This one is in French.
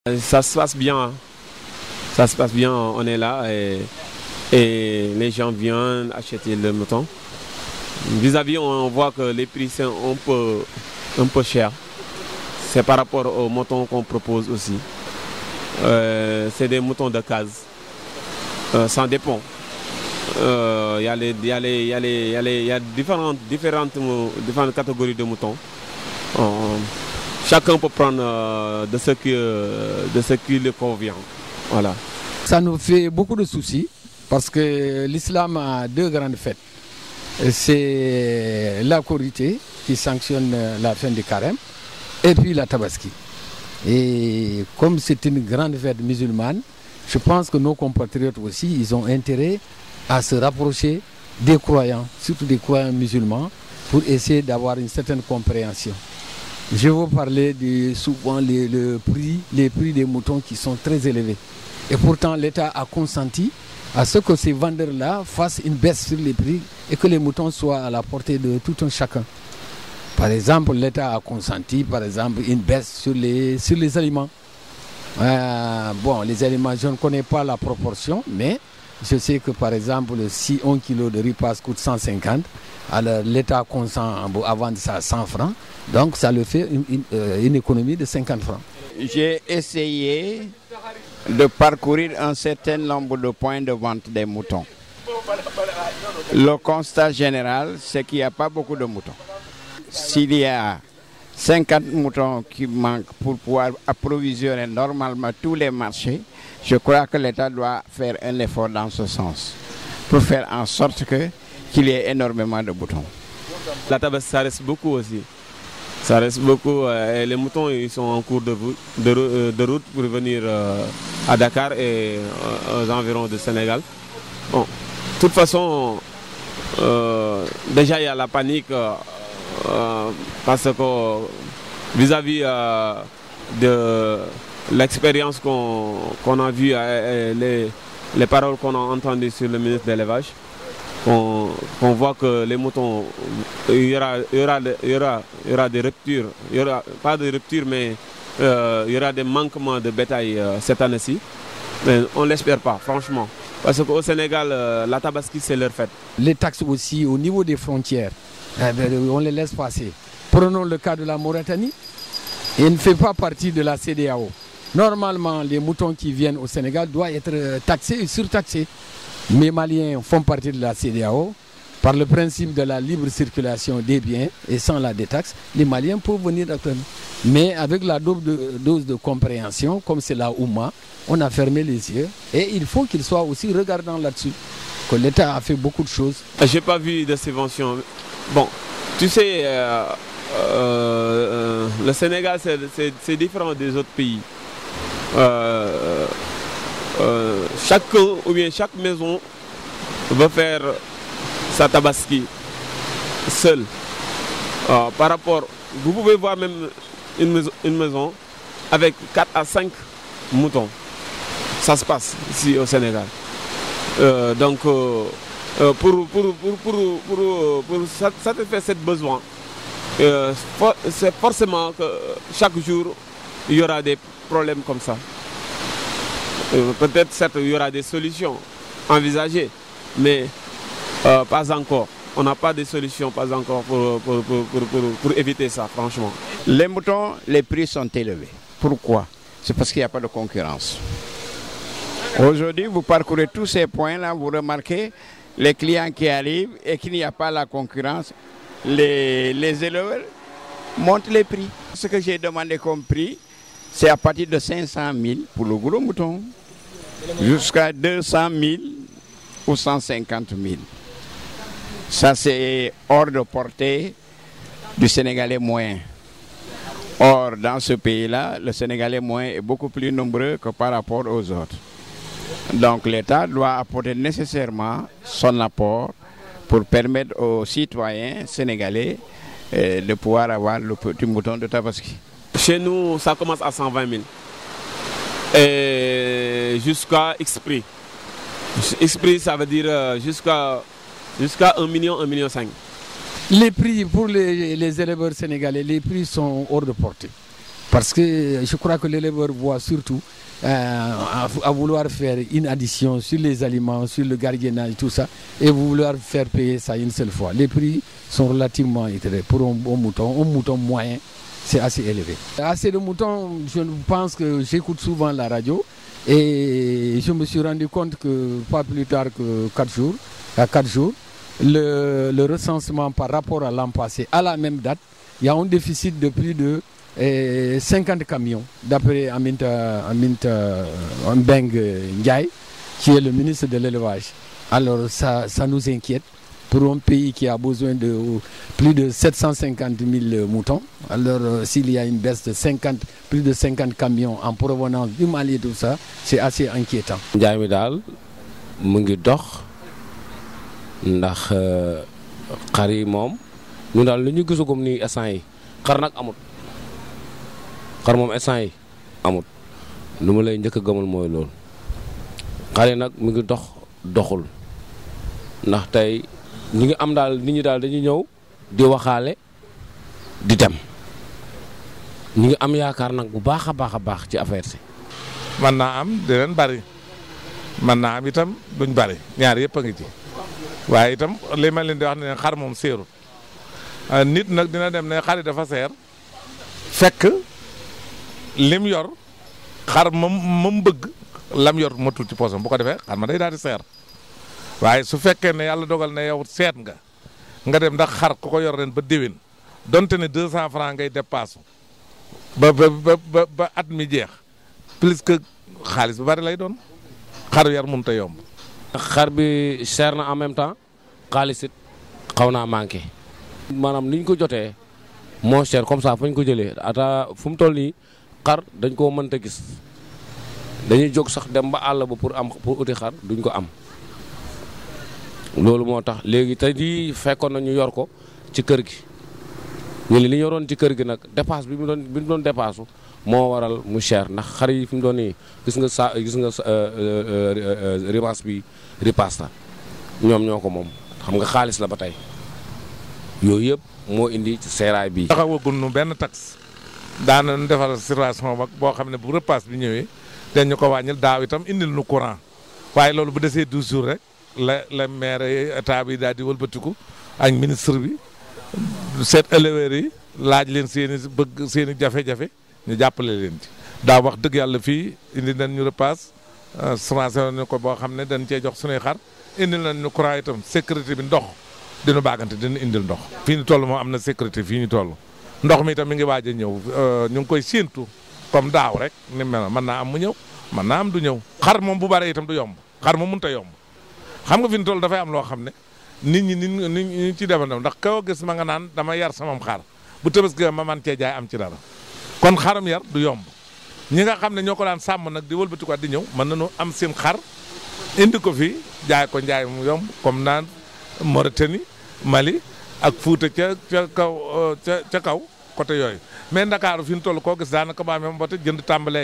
Ça se passe bien, hein. Ça se passe bien, on est là et les gens viennent acheter le mouton. Vis-à-vis, on voit que les prix sont un peu chers. C'est par rapport aux moutons qu'on propose aussi. C'est des moutons de case. Ça dépend. Il y a différentes catégories de moutons. Chacun peut prendre de ce qui lui convient. Voilà. Ça nous fait beaucoup de soucis parce que l'islam a deux grandes fêtes. C'est la Korité qui sanctionne la fin du carême et puis la Tabaski. Et comme c'est une grande fête musulmane, je pense que nos compatriotes aussi, ils ont intérêt à se rapprocher des croyants, surtout des croyants musulmans, pour essayer d'avoir une certaine compréhension. Je vais vous parler de souvent les prix des moutons qui sont très élevés. Et pourtant, l'État a consenti à ce que ces vendeurs-là fassent une baisse sur les prix et que les moutons soient à la portée de tout un chacun. Par exemple, l'État a consenti, par exemple, une baisse sur les aliments. Bon, les aliments, je ne connais pas la proportion, mais je sais que, par exemple, si 1 kilo de riz coûte 150, alors l'État consent à vendre ça à 100 francs, donc ça le fait une économie de 50 francs. J'ai essayé de parcourir un certain nombre de points de vente des moutons. Le constat général, c'est qu'il n'y a pas beaucoup de moutons. S'il y a 50 moutons qui manquent pour pouvoir approvisionner normalement tous les marchés, je crois que l'État doit faire un effort dans ce sens, pour faire en sorte qu'il y ait énormément de moutons. La Tabaski, ça reste beaucoup aussi. Ça reste beaucoup. Les moutons, ils sont en cours de route pour venir à Dakar et aux environs du Sénégal. Bon, de toute façon, déjà il y a la panique parce que vis-à-vis de l'expérience qu'on a vue, les paroles qu'on a entendues sur le ministre de l'Élevage, on voit que les moutons, il y aura des ruptures, pas de ruptures, mais il y aura des manquements de bétail cette année-ci. Mais on ne l'espère pas, franchement. Parce qu'au Sénégal, la Tabaski, c'est leur fête. Les taxes aussi, au niveau des frontières, on les laisse passer. Prenons le cas de la Mauritanie. Il ne fait pas partie de la CEDEAO. Normalement, les moutons qui viennent au Sénégal doivent être taxés et surtaxés. Les Maliens font partie de la CEDEAO. Par le principe de la libre circulation des biens et sans la détaxe, les Maliens peuvent venir actuellement. Mais avec la dose de compréhension, comme c'est la Oumma, on a fermé les yeux. Et il faut qu'ils soient aussi regardants là-dessus. Que l'État a fait beaucoup de choses. Je n'ai pas vu de subvention. Bon, tu sais, le Sénégal, c'est différent des autres pays. Chacun ou bien chaque maison va faire sa Tabaski seul. Par rapport, vous pouvez voir même une maison avec 4 à 5 moutons. Ça se passe ici au Sénégal. Donc, pour satisfaire ce besoin, c'est forcément que chaque jour, il y aura des problèmes comme ça. Peut-être certes, il y aura des solutions envisagées, mais pas encore. On n'a pas de solution, pas encore pour éviter ça, franchement. Les moutons, les prix sont élevés. Pourquoi? C'est parce qu'il n'y a pas de concurrence. Aujourd'hui, vous parcourez tous ces points-là, vous remarquez les clients qui arrivent et qu'il n'y a pas la concurrence. Les éleveurs montent les prix. Ce que j'ai demandé comme prix, c'est à partir de 500 000 pour le gros mouton, jusqu'à 200 000 ou 150 000. Ça, c'est hors de portée du Sénégalais moyen. Or, dans ce pays-là, le Sénégalais moyen est beaucoup plus nombreux que par rapport aux autres. Donc, l'État doit apporter nécessairement son apport pour permettre aux citoyens sénégalais de pouvoir avoir le petit mouton de Tabaski. Chez nous, ça commence à 120 000 et jusqu'à X-Prix. X-Prix, ça veut dire jusqu'à 1 million, 1,5 million. Les prix pour les éleveurs sénégalais, les prix sont hors de portée. Parce que je crois que l'éleveur voit surtout à vouloir faire une addition sur les aliments, sur le gardiennage, tout ça, et vouloir faire payer ça une seule fois. Les prix sont relativement élevés. Pour un mouton moyen, c'est assez élevé. Assez de moutons, je pense que j'écoute souvent la radio et je me suis rendu compte que pas plus tard que 4 jours, le recensement par rapport à l'an passé, à la même date, il y a un déficit de plus de 50 camions, d'après Aminta Mbeng Ndiaye, qui est le ministre de l'élevage. Alors ça nous inquiète pour un pays qui a besoin de plus de 750 000 moutons. Alors s'il y a une baisse de plus de 50 camions en provenance du Mali et tout ça, c'est assez inquiétant. Ndiaye mi daal mu ngi dox ndax xar yi moom ñu daal lu ñu gisagum nii instant yi xar nag amut. xar moom instant yi amut lu ma lay njëkk a gëmal mooy loolu xar yi nag mu ngi doxul ndax tey ñi ngi am daal nit ñi daal dañuy ñëw di waxaale di dem ñi ngi am yaakaar nag bu baax a baax ci affaire si. mën naa am di leen bari mën naa am itam duñ bari ñaar yëpp a ngi ci waaye itam li ma leen di wax ne xar moom seerul nit nag dina dem ne xar yi dafa seer fekk lim yor xar moom bëgg lam yor matul ci poosam bu ko defee xar ma day daal di seer waaye su fekkee ne yàlla dogal na yow seet nga dem ndax xar ku ko yor ren ba déwén donte ne 200 francs ngay dépasse ba at mi jeex plus que xaalis bu bari lay doon xar yar mënut a yomb. xar bi seer na en même temps xaalis it xaw naa manqué. maanaam ni ñu ko jotee moo cher comme ça fu ñu ko jëlee ata fu mu toll nii xar dañ koo mënta gis dañuy jóg sax dem ba àll ba pour uti xar duñ ko am loolu moo tax léegi tey jii fekkoon na ñu yor ko ci kër gi ñu li ñu yoroon ci kër gi nag dépasse bi mu doon dépasse moo waral mu cher ndax xar yi fi mu doon nii gis nga ripaas la ñoom ñoo ko moom xam nga xaalis la ba tey yooyu yëpp moo indi ci seeraay bi. taxawagul nu benn taxe daanañu defal situation boo xam ne bu repas bi ñëwee dañu ko wàññil daaw itam indil nu courant waaye loolu bu desee 12 jours rek la maire état bi daal di wëlbatiku ak ministre bi seet éleveurs yi laaj leen seen i jafe-jafe ñu jàppale leen ci. daaw wax dëgg yàlla fii indi nañ ñu repas semence nañu ko boo xam ne dañ cee jox sunuy xar indil nañ ñu courant itam sécurité bi ndox dina baagante dina indil ndox. fii ñu toll moom am na sécurité fii ñu toll. ndox mi itam mi ngi waaj a ñëw ñu ngi koy séentu comme daaw rek ni mel mën naa am mu ñëw mën naa am du ñëw. xar moom bu bare itam du yomb xar moom mënut a yomb xam nga fi ñu toll dafay am loo xam ne nit ñi ci demandoo ndax kaw gis ma nga naan dama yar samam xar bu Tabaski ma man cee jaay am ci dara kon xaram yar du yomb ñi nga xam ne ñoo ko daan sàmm nag di wëlbati ko di ñëw mën nañu am seen xar indi ko fii jaay ko njaay mu yomb comme naan Mauritanie Mali ak Fuuta ca kaw côté yooyu mais Ndakaaru fi ñu toll koo gis daanaka ba amee ba te jënd tàmbalee